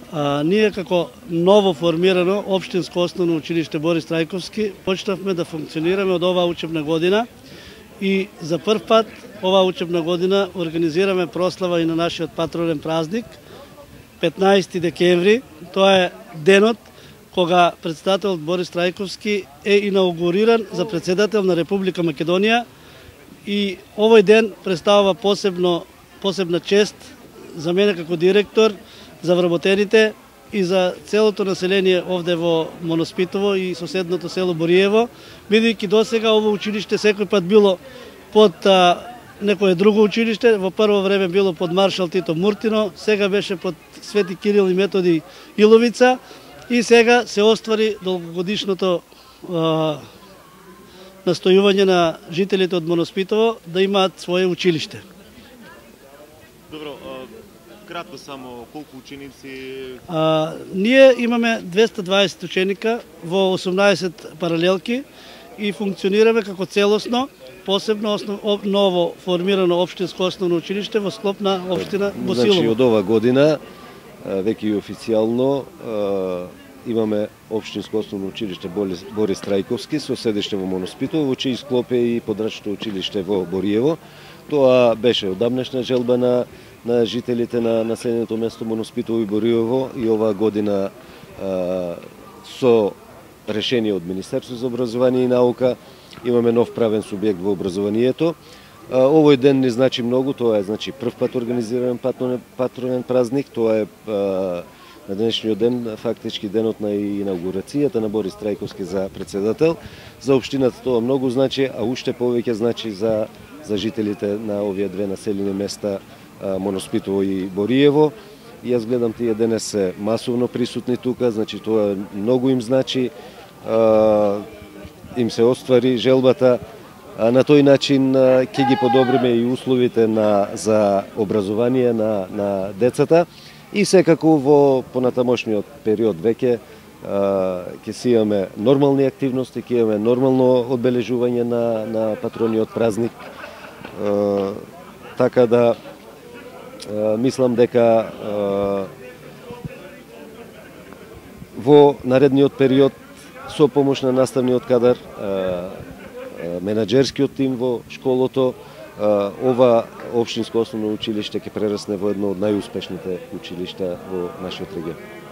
Ние како ново формирано општинско основно училиште Борис Трајковски почнавме да функционираме од оваа учебна година и за прв пат оваа учебна година организираме прослава и на нашиот патронен празник 15 декември. Тоа е денот кога председателот Борис Трајковски е инаугуриран за председател на Република Македонија и овој ден представува посебна чест за мене како директор, за вработените и за целото население овде во Моноспитово и соседното село Бориево, бидејќи досега ово училиште секој пат било под некое друго училиште, во прво време било под маршал Тито Муртино, сега беше под Свети Кирил и Методи Иловица и сега се оствари долгогодишното настојување на жителите од Моноспитово да имаат свое училиште. Добро, кратко само, колку ученици? Ние имаме 220 ученика во 18 паралелки и функционираме како целосно, посебно ново формирано општинско основно училиште во склоп на општина Босилово. Значи од ова година веќе и официјално имаме општинско основно училиште Борис Трајковски со седиште во Моноспитово, во чиј склоп е и подрачното училиште во Бориево. Тоа беше одамнешна желба на жителите на населеното место Моноспитово и Бориево и оваа година со решение од Министерството за образование и наука имаме нов правен субјект во образованието. Овој ден ни значи многу, тоа е значи прв пат организиран патронен празник, тоа е на денешниот ден фактички денот на инаугурацијата на Борис Трајковски за председател. За општината тоа многу значи, а уште повеќе значи за жителите на овие две населени места Моноспитово и Бориево. И јас гледам тие денес се масовно присутни тука, значи тоа многу им значи, им се оствари желбата. На тој начин ќе ги подобриме и условите за образование на децата и секако во понатамошниот период веќе ќе си имаме нормални активности, ќе имаме нормално одбележување на патрониот празник. Така да мислам дека во наредниот период со помош на наставниот кадар, менаџерскиот тим во школото, ова општинско основно училиште ќе прерасне во едно од најуспешните училишта во нашиот регион.